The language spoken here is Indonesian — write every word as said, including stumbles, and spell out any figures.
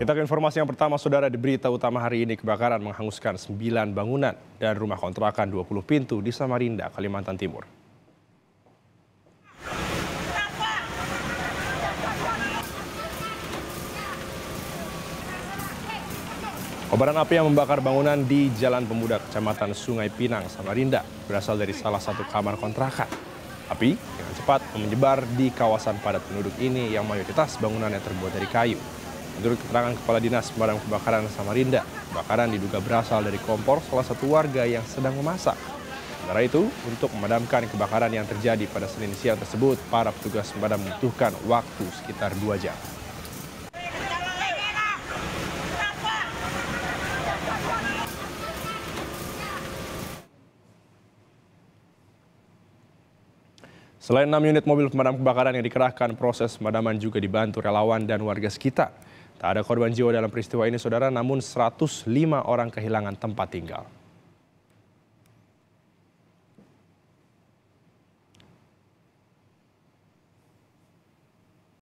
Kita ke informasi yang pertama, saudara. Di berita utama hari ini, kebakaran menghanguskan sembilan bangunan dan rumah kontrakan dua puluh pintu di Samarinda, Kalimantan Timur. Kobaran api yang membakar bangunan di Jalan Pemuda, Kecamatan Sungai Pinang, Samarinda, berasal dari salah satu kamar kontrakan. Api dengan cepat menyebar di kawasan padat penduduk ini yang mayoritas bangunannya terbuat dari kayu. Menurut keterangan Kepala Dinas Pemadam Kebakaran Samarinda, kebakaran diduga berasal dari kompor salah satu warga yang sedang memasak. Sementara itu, untuk memadamkan kebakaran yang terjadi pada Senin siang tersebut, para petugas pemadam membutuhkan waktu sekitar dua jam. Selain enam unit mobil pemadam kebakaran yang dikerahkan, proses pemadaman juga dibantu relawan dan warga sekitar. Tak ada korban jiwa dalam peristiwa ini, saudara, namun seratus lima orang kehilangan tempat tinggal.